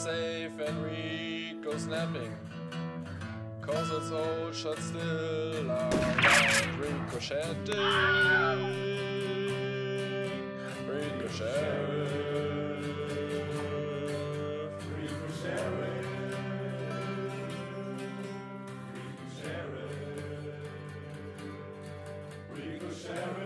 safe and Rico snapping. Cause it's all shut still around. Ricocheting. Ricochet. Ricochet.